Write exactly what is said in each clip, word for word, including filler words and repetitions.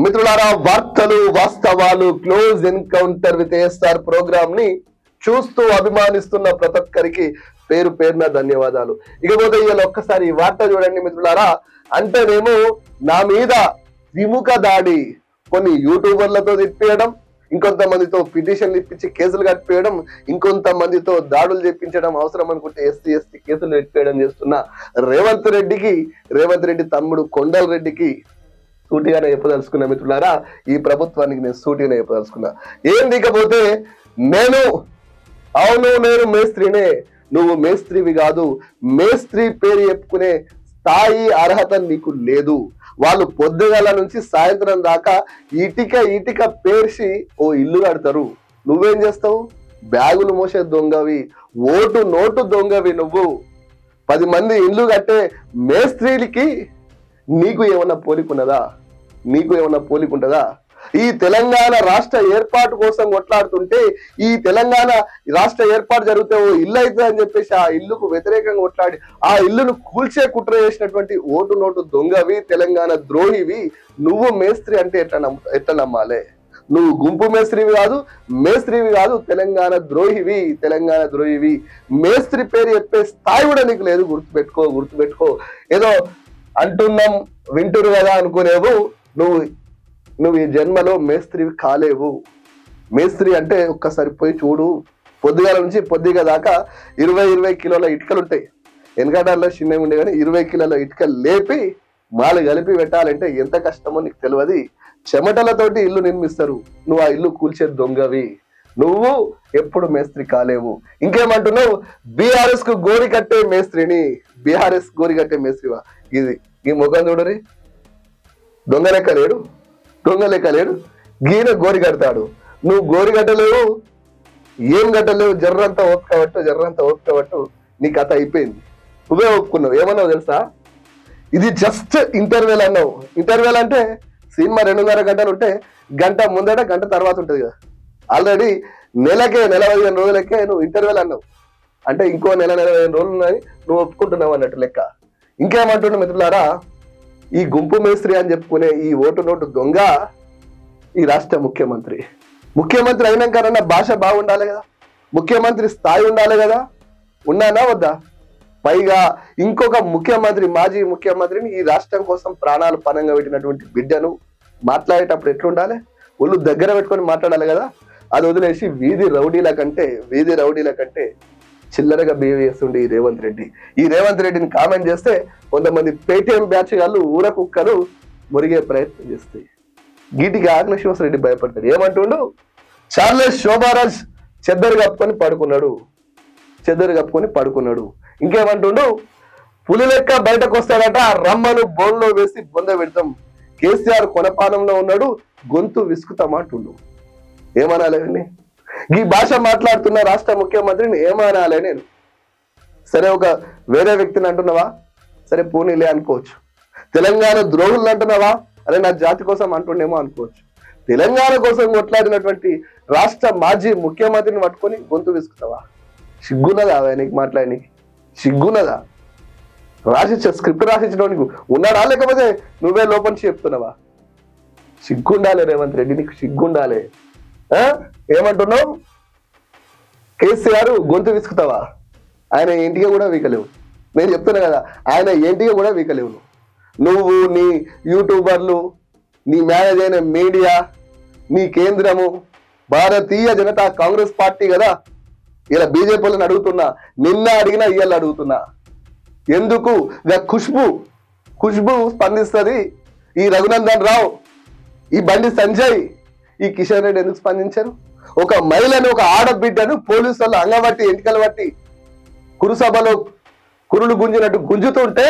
మిత్రులారా, వార్తలు వాస్తవాలు close encounter with ASR program ని చూస్తూ అభిమానిస్తున్న ప్రతి ఒక్కరికి పేరు పేరున ధన్యవాదాలు. ఇకపోతే ఇవాళ ఒక్కసారి ఈ వార్త చూడండి మిత్రులారా. అంటేనేమో నా మీద విముఖ దాడి, కొన్ని యూట్యూబర్లతో తిప్పేయడం, ఇంకొంతమందితో పిటిషన్లు ఇప్పించి కేసులు కట్టిపోయడం, ఇంకొంతమందితో దాడులు చేపించడం, అవసరం అనుకుంటే ఎస్సీ ఎస్టీ కేసులు పెట్టేయడం చేస్తున్న రేవంత్ రెడ్డికి, రేవంత్ రెడ్డి తమ్ముడు కొండల్ రెడ్డికి సూటిగానే చెప్పదలుచుకున్నా మిత్రులారా. ఈ ప్రభుత్వానికి నేను సూటిగానే చెప్పదలుచుకున్నా. ఏంది ఇకపోతే, నేను అవును నేను మేస్త్రినే, నువ్వు మేస్త్రివి కాదు, మేస్త్రి పేరు చెప్పుకునే స్థాయి అర్హత నీకు లేదు. వాళ్ళు పొద్దుగల నుంచి సాయంత్రం దాకా ఇటిక ఇటిక పేర్చి ఓ ఇల్లు కడతారు. నువ్వేం చేస్తావు? బ్యాగులు మోసే దొంగవి, ఓటు నోటు దొంగవి. నువ్వు పది మంది ఇల్లు కట్టే మేస్త్రీలకి నీకు ఏమన్నా పోలికున్నదా? నీకు ఏమన్నా పోలికుంటదా? ఈ తెలంగాణ రాష్ట్ర ఏర్పాటు కోసం కొట్లాడుతుంటే, ఈ తెలంగాణ రాష్ట్ర ఏర్పాటు జరిగితే ఓ ఇల్లు అవుతుంది అని చెప్పేసి ఆ ఇల్లుకు వ్యతిరేకంగా కొట్లాడి ఆ ఇల్లును కూల్చే కుట్ర చేసినటువంటి ఓటు నోటు దొంగవి, తెలంగాణ ద్రోహివి నువ్వు. మేస్త్రి అంటే ఎట్లా నమ్ము ఎట్లా నమ్మాలే? నువ్వు గుంపు మేస్త్రివి కాదు, మేస్త్రివి కాదు, తెలంగాణ ద్రోహివి, తెలంగాణ ద్రోహివి. మేస్త్రి పేరు చెప్పే స్థాయి కూడా నీకు లేదు. గుర్తుపెట్టుకో, గుర్తుపెట్టుకో. ఏదో అంటున్నాం వింటురు కదా అనుకునేవు. నువ్వు నువ్వు ఈ జన్మలో మేస్త్రివి కాలేవు. మేస్త్రి అంటే ఒక్కసారి పోయి చూడు. పొద్దుగాల నుంచి పొద్దుగా దాకా ఇరవై ఇరవై కిలోల ఇటుకలు ఉంటాయి. వెనకటాల్లో చిన్నవి ఉండే కానీ ఇరవై కిలోల ఇటుకలు లేపి మాలు కలిపి పెట్టాలంటే ఎంత కష్టమో నీకు తెలియదు. చెమటలతోటి ఇల్లు నిర్మిస్తారు. నువ్వు ఆ ఇల్లు కూల్చే దొంగవి. నువ్వు ఎప్పుడు మేస్త్రి కాలేవు. ఇంకేమంటున్నావు? బీఆర్ఎస్ కు గోరి కట్టే మేస్త్రిని. బీఆర్ఎస్ గోరి కట్టే మేస్త్రివా? ఇది ఈ ముఖం చూడరి. దొంగ లెక్క లేడు, దొంగ లెక్క లేడు. గీన గోరి కడతాడు. నువ్వు గోరి కట్టలేవు, ఏం కట్టలేవు. జర్రంతా ఓపుకబట్టు, జర్రంతా ఓపుకబట్టు నీ కథ అయిపోయింది. నువ్వే ఒప్పుకున్నావు. ఏమన్నావు తెలుసా? ఇది జస్ట్ ఇంటర్వెల్ అన్నావు. ఇంటర్వెల్ అంటే సినిమా రెండున్నర గంటలు ఉంటే గంట ముందట గంట తర్వాత ఉంటుంది కదా. ఆల్రెడీ నెలకే నెల పదిహేను రోజులకే నువ్వు ఇంటర్వెల్ అన్నావు. అంటే ఇంకో నెల నెల పదిహేను రోజులు ఉన్నాయి, నువ్వు ఒప్పుకుంటున్నావు అన్నట్టు లెక్క. ఇంకేమంటున్నావు మిత్రులారా? ఈ గుంపు మేస్త్రి అని చెప్పుకునే ఈ ఓటు నోటు దొంగ ఈ రాష్ట్ర ముఖ్యమంత్రి. ముఖ్యమంత్రి అయినాకన్నా భాష బాగుండాలి కదా, ముఖ్యమంత్రి స్థాయి ఉండాలి కదా. ఉన్నానా వద్దా? పైగా ఇంకొక ముఖ్యమంత్రి, మాజీ ముఖ్యమంత్రిని, ఈ రాష్ట్రం కోసం ప్రాణాలు పణంగా పెట్టినటువంటి బిడ్డను మాట్లాడేటప్పుడు ఎట్లుండాలి? ఒళ్ళు దగ్గర పెట్టుకొని మాట్లాడాలి కదా. అది వదిలేసి వీధి రౌడీల కంటే వీధి రౌడీల కంటే చిల్లరగా బిహేవ్ చేస్తుండే ఈ రేవంత్ రెడ్డి. ఈ రేవంత్ రెడ్డిని కామెంట్ చేస్తే కొంతమంది పేటీఎం బ్యాచ్ వాళ్ళు ఊర కుక్కలు మురిగే ప్రయత్నం చేస్తాయి. గీటికి ఆగ్ల శివసరెడ్డి భయపడతాడు. ఏమంటుండు? చార్లెస్ శోభారాజ్ చెద్దరు కప్పుకొని పడుకున్నాడు, చెద్దరు కప్పుకొని పడుకున్నాడు. ఇంకేమంటుండు? పులి లెక్క బయటకు వస్తాడట, రమ్మను బోన్లో వేసి బొంద పెడతాం. కేసీఆర్ కొనపానంలో ఉన్నాడు, గొంతు విసుకుతామంటుండు. ఏమనాలి? ఈ భాష మాట్లాడుతున్న రాష్ట్ర ముఖ్యమంత్రిని ఏమనాలి నేను? సరే, ఒక వేరే వ్యక్తిని అంటున్నావా? సరే పూనీలే అనుకోవచ్చు. తెలంగాణ ద్రోహులను అంటున్నావా? అరే నా జాతి కోసం అంటుండేమో అనుకోవచ్చు. తెలంగాణ కోసం కొట్లాడినటువంటి రాష్ట్ర మాజీ ముఖ్యమంత్రిని పట్టుకొని గొంతు విసుకుతావా? సిగ్గున్నదా నీకు మాట్లాడి? సిగ్గున్నదా? రాసిచ్చ స్క్రిప్ట్ రాసిచ్చడానికి ఉన్నాడా, లేకపోతే నువ్వే లోపలికి చెప్తున్నావా? సిగ్గుండాలి రేవంత్ రెడ్డి, నీకు సిగ్గుండాలి. ఏమంటున్నావు? కేసీఆర్ గొంతు విసుకుతావా? ఆయన ఇంటికి కూడా వీకలేవు. నేను చెప్తున్నా కదా, ఆయన ఇంటికి కూడా వీకలేవు. నువ్వు, నీ యూట్యూబర్లు, నీ మేనేజ్ అయిన మీడియా, నీ కేంద్రము భారతీయ జనతా కాంగ్రెస్ పార్టీ కదా. ఇలా బీజేపీలను అడుగుతున్నా, నిన్న అడిగినా ఇవాళ అడుగుతున్నా. ఎందుకు ఖుష్బు ఖుష్బు స్పందిస్తుంది, ఈ రఘునందన్ రావు, ఈ బండి సంజయ్, ఈ కిషన్ రెడ్డి ఎందుకు స్పందించారు? ఒక మహిళను, ఒక ఆడబిడ్డను పోలీసు వాళ్ళు అంగబట్టి ఎంటికలు బట్టి కురుసభలో కురులు గుంజినట్టు గుంజుతుంటే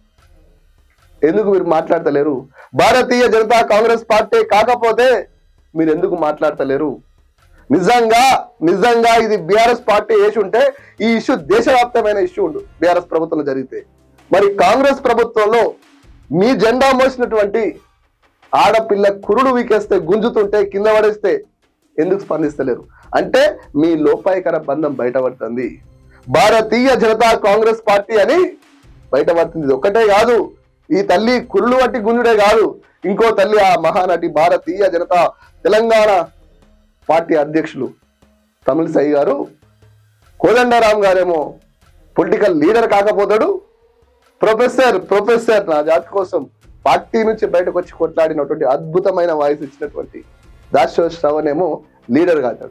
ఎందుకు మీరు మాట్లాడతలేరు? భారతీయ జనతా కాంగ్రెస్ పార్టీ కాకపోతే మీరు ఎందుకు మాట్లాడతలేరు? నిజంగా నిజంగా ఇది బీఆర్ఎస్ పార్టీ వేసి ఉంటే ఈ ఇష్యూ దేశవ్యాప్తమైన ఇష్యూ ఉండు బీఆర్ఎస్ ప్రభుత్వంలో జరిగితే. మరి కాంగ్రెస్ ప్రభుత్వంలో మీ జెండా మోసినటువంటి ఆడపిల్ల కురుడు వీకేస్తే, గుంజుతుంటే, కింద పడేస్తే ఎందుకు స్పందిస్తలేరు? అంటే మీ లోపాయకర బంధం బయటపడుతుంది. భారతీయ జనతా కాంగ్రెస్ పార్టీ అని బయటపడుతుంది. ఒకటే కాదు, ఈ తల్లి కుళ్ళు వట్టి గుంజుడే కాదు, ఇంకో తల్లి ఆ మహానటి భారతీయ జనతా తెలంగాణ పార్టీ అధ్యక్షులు తమిళిసై గారు, కోదండరాం గారేమో పొలిటికల్ లీడర్ కాకపోతాడు, ప్రొఫెసర్ ప్రొఫెసర్ నా జాతి కోసం పార్టీ నుంచి బయటకు వచ్చి కొట్లాడినటువంటి అద్భుతమైన వాయిస్ ఇచ్చినటువంటి దాశరథి శ్రవణ్ ఏమో లీడర్ కాతాడు.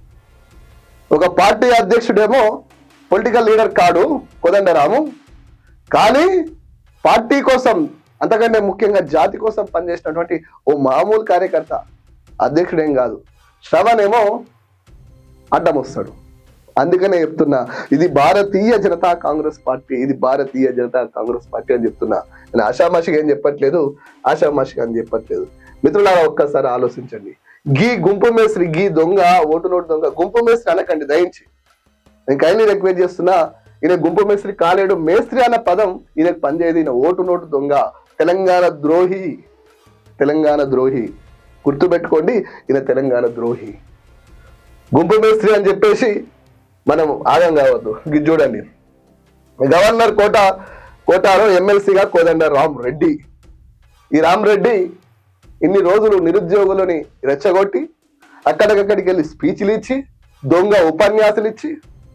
ఒక పార్టీ అధ్యక్షుడేమో పొలిటికల్ లీడర్ కాడు కోదండరాము, కానీ పార్టీ కోసం అంతకంటే ముఖ్యంగా జాతి కోసం పనిచేసినటువంటి ఓ మామూలు కార్యకర్త అధ్యక్షుడేం కాదు. శ్రవణ్ ఏమో అడ్డం వస్తాడు. అందుకనే చెప్తున్నా, ఇది భారతీయ జనతా కాంగ్రెస్ పార్టీ, ఇది భారతీయ జనతా కాంగ్రెస్ పార్టీ అని చెప్తున్నా. నేను ఆషామాషిగా ఏం చెప్పట్లేదు, ఆషామాషిగా అని చెప్పట్లేదు. మిత్రులారా ఒక్కసారి ఆలోచించండి. గీ గుంపు మేస్త్రి, గీ దొంగ, ఓటు నోటు దొంగ, గుంపు మేస్త్రి అనకండి దయించి. నేను కైండ్లీ రిక్వెస్ట్ చేస్తున్నా, ఈయన గుంపు మేస్త్రి కాలేడు. మేస్త్రి అన్న పదం ఈయనకు పనిచేయదు. ఈయన ఓటు నోటు దొంగ, తెలంగాణ ద్రోహి, తెలంగాణ ద్రోహి. గుర్తుపెట్టుకోండి, ఈయన తెలంగాణ ద్రోహి. గుంపు మేస్త్రి అని చెప్పేసి మనం ఆగం కావద్దు. ఇది చూడండి, గవర్నర్ కోట కోటాలో ఎమ్మెల్సీగా కోదండ రామ్ రెడ్డి. ఈ రామ్ రెడ్డి ఇన్ని రోజులు నిరుద్యోగులని రెచ్చగొట్టి అక్కడికక్కడికి వెళ్ళి స్పీచ్లు ఇచ్చి, దొంగ ఉపన్యాసాలు ఇచ్చి,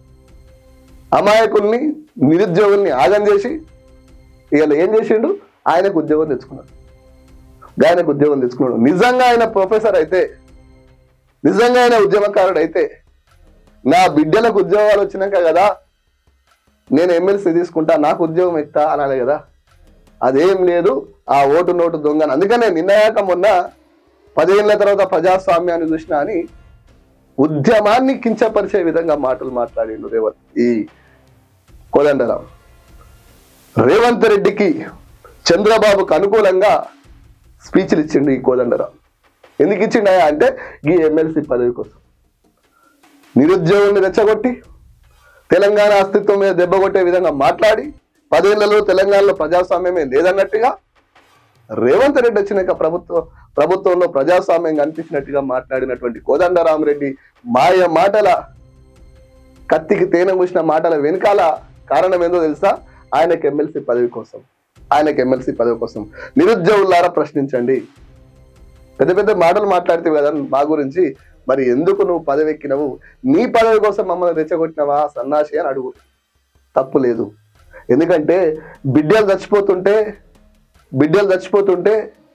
అమాయకుల్ని నిరుద్యోగుల్ని ఆగం చేసి ఇవాళ ఏం చేసిండు? ఆయనకు ఉద్యోగం తెచ్చుకున్నాడు. ఆయనకు ఉద్యోగం తెచ్చుకున్నాడు. నిజంగా ఆయన ప్రొఫెసర్ అయితే, నిజంగా ఆయన ఉద్యమకారుడు అయితే, నా బిడ్డలకు ఉద్యోగాలు వచ్చినాక కదా నేను ఎమ్మెల్సీ తీసుకుంటా, నాకు ఉద్యోగం ఎత్తా అనాలి కదా. అదేం లేదు, ఆ ఓటు నోటు దొంగ. అందుకనే నిన్నయాక మొన్న పదేళ్ల తర్వాత ప్రజాస్వామ్యాన్ని చూసినా అని ఉద్యమాన్ని కించపరిచే విధంగా మాటలు మాట్లాడిండు రేవంత్ ఈ కోదండరాం. రేవంత్ రెడ్డికి, చంద్రబాబుకు అనుకూలంగా స్పీచ్లు ఇచ్చిండు ఈ కోదండరాం. ఎందుకు ఇచ్చిండా అంటే ఈ ఎమ్మెల్సీ పదవి కోసం. నిరుద్యోగుల్ని రెచ్చగొట్టి తెలంగాణ అస్తిత్వం మీద దెబ్బ కొట్టే విధంగా మాట్లాడి, పదేళ్లలో తెలంగాణలో ప్రజాస్వామ్యమే లేదన్నట్టుగా, రేవంత్ రెడ్డి వచ్చినాక ప్రభుత్వం ప్రభుత్వంలో ప్రజాస్వామ్యం కనిపించినట్టుగా మాట్లాడినటువంటి కోదండరామరెడ్డి మాయ మాటల, కత్తికి తేనె పూసిన మాటల వెనకాల కారణం ఏందో తెలుసా? ఆయనకు ఎమ్మెల్సీ పదవి కోసం, ఆయనకు ఎమ్మెల్సీ పదవి కోసం. నిరుద్యోగులారా ప్రశ్నించండి. పెద్ద పెద్ద మాటలు మాట్లాడితే కదా మా గురించి, మరి ఎందుకు నువ్వు పదవి ఎక్కినవు? నీ పదవి కోసం మమ్మల్ని రెచ్చగొట్టినవా సన్నాసి అని అడుగు. తప్పు లేదు. ఎందుకంటే బిడ్డలు చచ్చిపోతుంటే బిడ్డలు చచ్చిపోతుంటే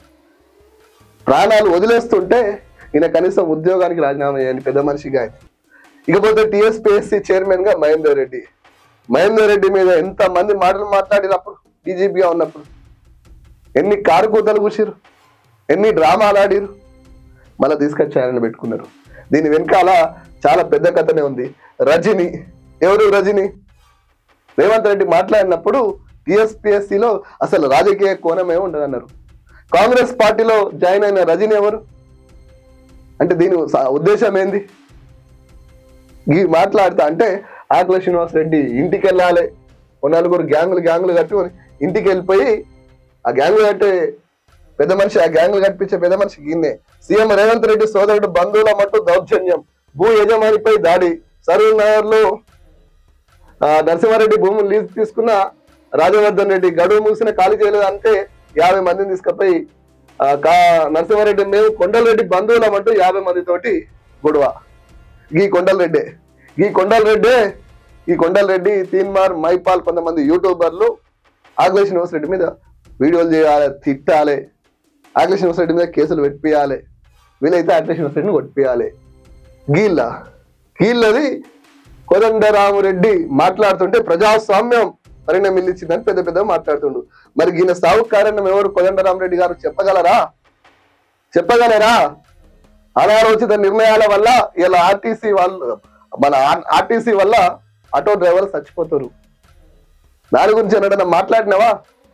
ప్రాణాలు వదిలేస్తుంటే ఈయన కనీసం ఉద్యోగానికి రాజీనామా చేయండి పెద్ద మనిషిగా. ఇకపోతే టీఎస్పీఎస్సీ చైర్మన్ గా మహేందర్ రెడ్డి. మహేందర్ రెడ్డి మీద ఎంత మంది మాటలు మాట్లాడినప్పుడు, డీజీపీగా ఉన్నప్పుడు ఎన్ని కారు కూతలు కూసిరు, ఎన్ని డ్రామాలు ఆడిరు, మళ్ళీ తీసుకొచ్చి ఆయన పెట్టుకున్నారు. దీని వెనకాల చాలా పెద్ద కథనే ఉంది. రజని ఎవరు? రజని రేవంత్ రెడ్డి మాట్లాడినప్పుడు టీఎస్పీఎస్సీలో అసలు రాజకీయ కోణమే ఉండదన్నారు. కాంగ్రెస్ పార్టీలో జాయిన్ అయిన రజని ఎవరు అంటే దీని ఉద్దేశం ఏంది? ఈ మాట్లాడతా అంటే ఆకుల శ్రీనివాస్ రెడ్డి ఇంటికి వెళ్ళాలి, ఓ నలుగురు గ్యాంగులు గ్యాంగులు కట్టుకొని ఇంటికి వెళ్ళిపోయి ఆ గ్యాంగులు కట్టే పెద్ద మనిషి, ఆ గ్యాంగులు కట్టించే పెద్ద మనిషి ఈయన్నే. సీఎం రేవంత్ రెడ్డి సోదరుడు బంధువుల మట్టు దౌర్జన్యం, భూ యజమానిపై దాడి. సరూర్ నగర్ లో నరసింహారెడ్డి భూములు లీజు తీసుకున్న రాజవర్ధన్ రెడ్డి గడువు ముగిసిన ఖాళీ చేయలేదు అంటే యాభై మందిని తీసుకుపోయి నరసింహారెడ్డి మేము కొండలరెడ్డి బంధువులం అంటూ యాభై మంది తోటి గొడవ. ఈ కొండలరెడ్డే ఈ కొండలరెడ్డే ఈ కొండలరెడ్డి తీన్మార్ మైపాల్ కొంతమంది యూట్యూబర్లు ఆకుల శ్రీనివాస్ రెడ్డి మీద వీడియోలు చేయాలి, తిట్టాలి, ఆకుల శ్రీనివాస్ రెడ్డి మీద కేసులు పెట్టియాలి, వీలైతే ఆకుల శ్రీనివాస్ రెడ్డిని కొట్టియాలి. గీళ్ళ గీళ్ళది కోదండరామరెడ్డి మాట్లాడుతుంటే ప్రజాస్వామ్యం పరిణమిల్లించిందని పెద్ద పెద్ద మాట్లాడుతుండు. మరి ఈయన సాగు కారణం ఎవరు? కోదండరామరెడ్డి గారు చెప్పగలరా? చెప్పగలరా? అనాలోచిత నిర్ణయాల వల్ల ఇలా ఆర్టీసీ వాళ్ళు, మన ఆర్టీసీ వల్ల ఆటో డ్రైవర్లు చచ్చిపోతారు. దాని గురించి ఏదైనా మాట్లాడినావా?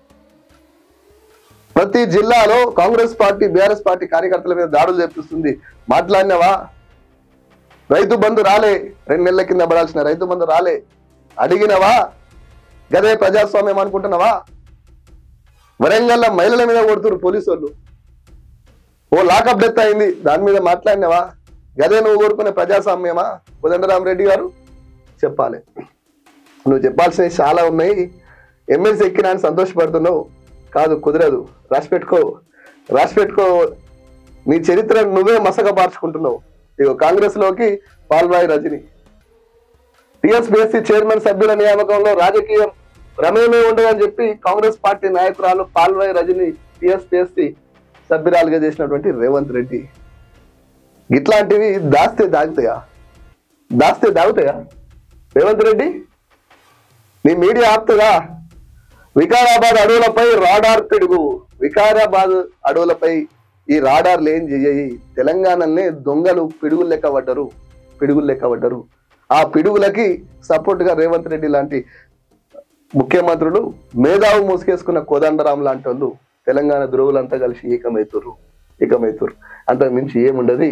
ప్రతి జిల్లాలో కాంగ్రెస్ పార్టీ, బీఆర్ఎస్ పార్టీ కార్యకర్తల మీద దాడులు చేపిస్తుంది, మాట్లాడినావా? రైతు బంధు రాలే, రెండు నెలల కింద పడాల్సిన రైతు బంధు రాలే, అడిగినవా? గదే ప్రజాస్వామ్యం అనుకుంటున్నావా? వరంగల్ మహిళల మీద కొడుతున్నారు పోలీసు వాళ్ళు, ఓ లాకప్ డెత్ అయింది, దాని మీద మాట్లాడినవా? గదే నువ్వు కోరుకునే ప్రజాస్వామ్యమా కోదండరామరెడ్డి గారు? చెప్పాలి. నువ్వు చెప్పాల్సినవి చాలా ఉన్నాయి. ఎమ్మెల్సీ ఎక్కినా అని సంతోషపడుతున్నావు, కాదు, కుదరదు. రాసి పెట్టుకో. రాసి పెట్టుకో, నీ చరిత్ర నువ్వే మసక మార్చుకుంటున్నావు. ఇగో కాంగ్రెస్ లోకి పాల్వాయి రజని. టిఎస్పిఎస్సి చైర్మన్ సభ్యుల నియామకంలో రాజకీయం రమేమే ఉండదని చెప్పి కాంగ్రెస్ పార్టీ నాయకురాలు పాల్వాయి రజని టిఎస్పిఎస్సి సభ్యురాలుగా చేసినటువంటి రేవంత్ రెడ్డి. ఇట్లాంటివి దాస్తే దాగుతాయా? దాస్తే దాగుతాయా? రేవంత్ రెడ్డి నీ మీడియా ఆప్తుగా వికారాబాద్ అడవులపై రాడార్ పిడుగు. వికారాబాద్ అడవులపై ఈ రాడార్లు ఏం చెయ్యి? తెలంగాణనే దొంగలు పిడుగులు లెక్క పడ్డరు, పిడుగులు లెక్క పడ్డరు. ఆ పిడుగులకి సపోర్ట్ గా రేవంత్ రెడ్డి లాంటి ముఖ్యమంత్రులు, మేధావు మూసుకేసుకున్న కోదండరాం లాంటి వాళ్ళు తెలంగాణ ద్రోవులంతా కలిసి ఏకమవుతురు ఏకమవుతురు అంతకు మించి ఏముండదు.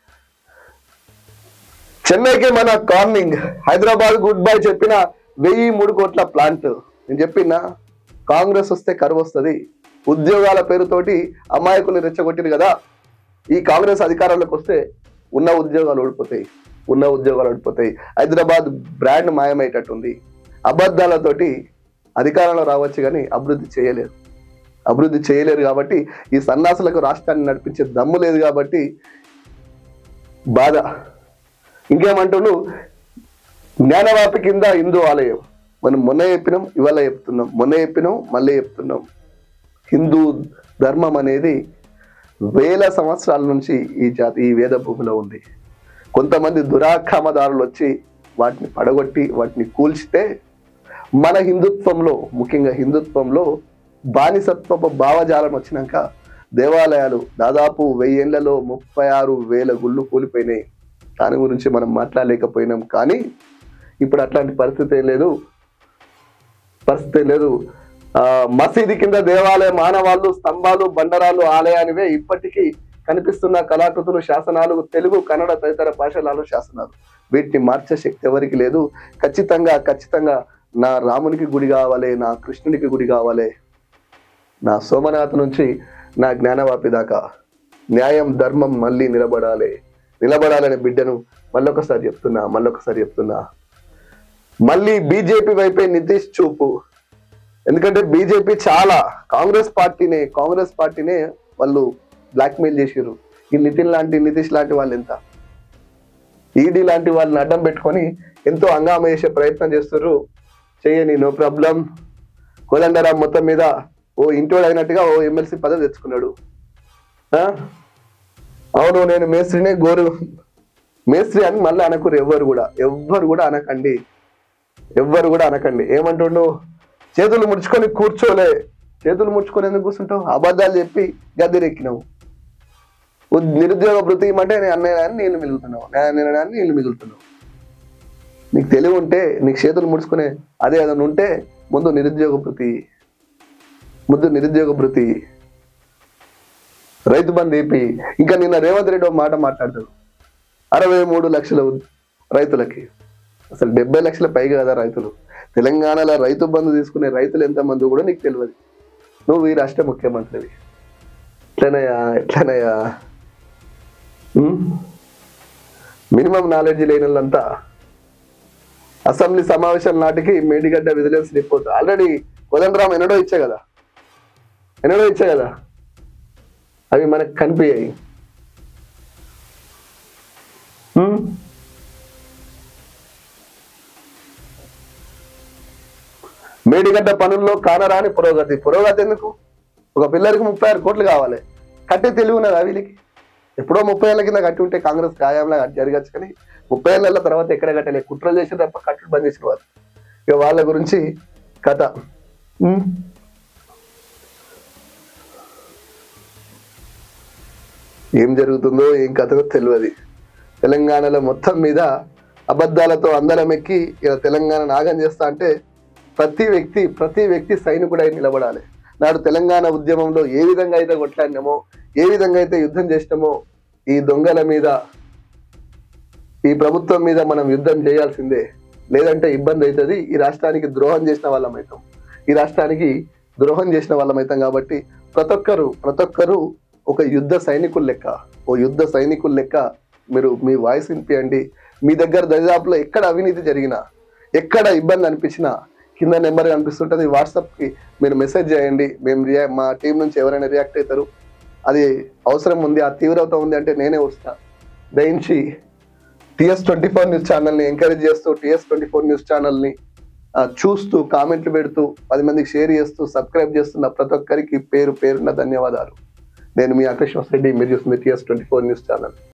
చెన్నైకి మన కార్నింగ్, హైదరాబాద్ గుడ్ బై చెప్పిన వెయ్యి మూడు కోట్ల ప్లాంట్. నేను చెప్పినా కాంగ్రెస్ వస్తే కరువు వస్తుంది, ఉద్యోగాల పేరుతోటి అమాయకుల్ని రెచ్చగొట్టిరు కదా. ఈ కాంగ్రెస్ అధికారంలోకి వస్తే ఉన్న ఉద్యోగాలు ఓడిపోతాయి, ఉన్న ఉద్యోగాలు ఓడిపోతాయి. హైదరాబాద్ బ్రాండ్ మాయమయ్యేటట్టుంది. అబద్ధాలతోటి అధికారంలో రావచ్చు కానీ అభివృద్ధి చేయలేరు, అభివృద్ధి చేయలేరు. కాబట్టి ఈ సన్నాసులకు రాష్ట్రాన్ని నడిపించే దమ్ము లేదు కాబట్టి బాధ. ఇంకేమంటున్నాడు, జ్ఞానవాపి కింద హిందూ ఆలయం. మనం మొన్న చెప్పినాం, ఇవాళ చెప్తున్నాం, మొన్న చెప్పినాం, మళ్ళీ చెప్తున్నాం. హిందూ ధర్మం అనేది వేల సంవత్సరాల నుంచి ఈ జాతి ఈ వేద భూమిలో ఉంది. కొంతమంది దురాక్రమదారులు వచ్చి వాటిని పడగొట్టి వాటిని కూల్చితే మన హిందుత్వంలో, ముఖ్యంగా హిందుత్వంలో బానిసత్వపు భావజాలం వచ్చినాక దేవాలయాలు దాదాపు వెయ్యేళ్లలో ముప్పై ఆరు వేల గుళ్ళు కూలిపోయినాయి. దాని గురించి మనం మాట్లాడలేకపోయినాం. కానీ ఇప్పుడు అట్లాంటి పరిస్థితి లేదు, పరిస్థితి లేదు. ఆ మసీదు కింద దేవాలయ మానవాళ్ళు, స్తంభాలు, బండరాలు ఆలయానివే ఇప్పటికీ కనిపిస్తున్న కళాకృతులు, శాసనాలు, తెలుగు, కన్నడ తదితర భాషలలో శాసనాలు. వీటిని మార్చే శక్తి ఎవరికి లేదు. ఖచ్చితంగా ఖచ్చితంగా నా రామునికి గుడి కావాలి, నా కృష్ణునికి గుడి కావాలి, నా సోమనాథ్ నుంచి నా జ్ఞానవాపి దాకా న్యాయం ధర్మం మళ్ళీ నిలబడాలి, నిలబడాలనే బిడ్డను మళ్ళొకసారి చెప్తున్నా మళ్ళొకసారి చెప్తున్నా మళ్ళీ బీజేపీ వైపే నితీష్ చూపు. ఎందుకంటే బీజేపీ చాలా కాంగ్రెస్ పార్టీనే కాంగ్రెస్ పార్టీనే వాళ్ళు బ్లాక్మెయిల్ చేసారు. ఈ నితిన్ లాంటి నితీష్ లాంటి వాళ్ళు ఎంత, ఈడీ లాంటి వాళ్ళని అడ్డం పెట్టుకొని ఎంతో హంగామా చేసే ప్రయత్నం చేస్తారు. చెయ్యని, నో ప్రాబ్లం. కోదండరాం మొత్తం మీద ఓ ఇంటోడు అయినట్టుగా ఓ ఎమ్మెల్సీ పదవి తెచ్చుకున్నాడు. అవును నేను మేస్త్రినే, గోరు మేస్త్రి అని మళ్ళీ అనకూరు. ఎవ్వరు కూడా ఎవ్వరు కూడా అనకండి, ఎవ్వరు కూడా అనకండి. ఏమంటుండు, చేతులు ముడుచుకొని కూర్చోలే. చేతులు ముడుచుకొని ఎందుకు కూర్చుంటావు? అబద్ధాలు చెప్పి గద్దెరెక్కినావు. నిరుద్యోగ భృతి అంటే నేను అన్నయ్య నీళ్ళు మిగులుతున్నావు, నేను నీళ్ళు మిగులుతున్నావు. నీకు తెలివి ఉంటే, నీకు చేతులు ముడుచుకునే అదే ఏదైనా ఉంటే ముందు నిరుద్యోగ భృతి, ముందు నిరుద్యోగ భృతి, రైతు బంధు ఏపీ. ఇంకా నిన్న రేవంత్ రెడ్డి ఒక మాట మాట్లాడతాడు, అరవై మూడు లక్షల రైతులకి. అసలు డెబ్బై లక్షల పైగా కదా రైతులు. తెలంగాణలో రైతు బంధు తీసుకునే రైతులు ఎంతమంది కూడా నీకు తెలియదు. నువ్వు ఈ రాష్ట్ర ముఖ్యమంత్రివి. ఎట్లనయ్యా ఎట్లనయ్యా మినిమం నాలెడ్జ్ లేని వాళ్ళంతా అసెంబ్లీ సమావేశాల నాటికి Medigadda vigilance report already Kodandaram ఎన్నడో ఇచ్చా కదా ఎన్నడో ఇచ్చా కదా అవి మనకు కనిపించాయి. మేడిగడ్డ పనుల్లో కానరాని పురోగతి. పురోగతి ఎందుకు? ఒక పిల్లరికి ముప్పై ఆరు కోట్లు కావాలి. కట్టి తెలివి ఉన్నదా వీళ్ళకి? ఎప్పుడో ముప్పై ఏళ్ళ కింద కట్టి ఉంటే కాంగ్రెస్ ఖాయంలా జరగచ్చు. కానీ ముప్పై ఏళ్ళ తర్వాత ఎక్కడ కట్టలే, కుట్రలు చేసిన తప్ప కట్టుడు బంద్ చేసిన వాళ్ళు. ఇక వాళ్ళ గురించి కథ. ఏం జరుగుతుందో ఏం కథదో తెలియదు. తెలంగాణలో మొత్తం మీద అబద్ధాలతో అందరం ఎక్కి ఇలా తెలంగాణ నాగం చేస్తా అంటే ప్రతి వ్యక్తి ప్రతి వ్యక్తి సైనికుడై నిలబడాలి. నాడు తెలంగాణ ఉద్యమంలో ఏ విధంగా అయితే కొట్లాడినామో, ఏ విధంగా అయితే యుద్ధం చేసినామో, ఈ దొంగల మీద, ఈ ప్రభుత్వం మీద మనం యుద్ధం చేయాల్సిందే. లేదంటే ఇబ్బంది అవుతుంది. ఈ రాష్ట్రానికి ద్రోహం చేసిన వాళ్ళం అవుతాం, ఈ రాష్ట్రానికి ద్రోహం చేసిన వాళ్ళం అవుతాం. కాబట్టి ప్రతి ఒక్కరు ప్రతి ఒక్కరు ఒక యుద్ధ సైనికుల లెక్క ఓ యుద్ధ సైనికుల లెక్క మీరు మీ వాయిస్ వినిపియండి. మీ దగ్గర దరిదాపులో ఎక్కడ అవినీతి జరిగినా, ఎక్కడ ఇబ్బంది అనిపించినా కింద నెంబర్ కనిపిస్తుంటుంది, వాట్సాప్కి మీరు మెసేజ్ చేయండి. మేము రియా మా టీం నుంచి ఎవరైనా రియాక్ట్ అవుతారు. అది అవసరం ఉంది, ఆ తీవ్రత ఉంది అంటే నేనే వస్తా. దయించి టిఎస్ ట్వంటీ ఫోర్ న్యూస్ ఛానల్ని ఎంకరేజ్ చేస్తూ టిఎస్ ట్వంటీ ఫోర్ న్యూస్ ఛానల్ని చూస్తూ కామెంట్లు పెడుతూ పది మందికి షేర్ చేస్తూ సబ్స్క్రైబ్ చేస్తున్న ప్రతి ఒక్కరికి పేరు పేరున ధన్యవాదాలు. నేను మీ ఆకర్షణ రెడ్డి, మీరు చూస్తుంది TS twenty four news channel.